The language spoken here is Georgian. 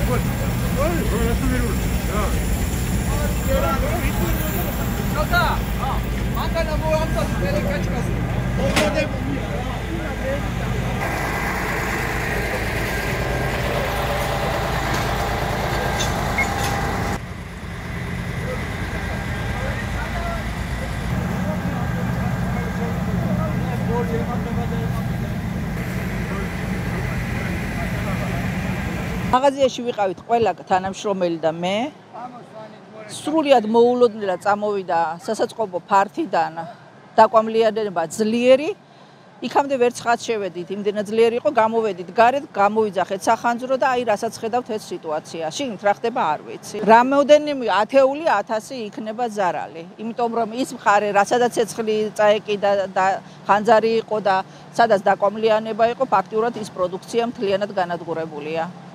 მაღაზიაში ვიყავით ყველა თანამშრომელი და მე. სრულიად მოულოდნელად წამოვიდა სასაწყობო ფართიდან დაკვამლიანება ძლიერი. იქამდე ვერც ხაც შევედით, იმდენად ძლიერი იყო, გამოვედით გარეთ, გამოვიძახეთ სახანძრო და აი რასაც ხედავთ ეს სიტუაცია. შიგნით რა ხდება არ ვიცი. რამოდენიმე ათეული 1000 იქნება ზარალი. იმიტომ რომ ის მხარე, რასადაც ცეცხლი წაეკიდა და ხანძარი იყო და სადაც დაკვამლიანება იყო, ფაქტიურად ის პროდუქცია მთლიანად განადგურებულია.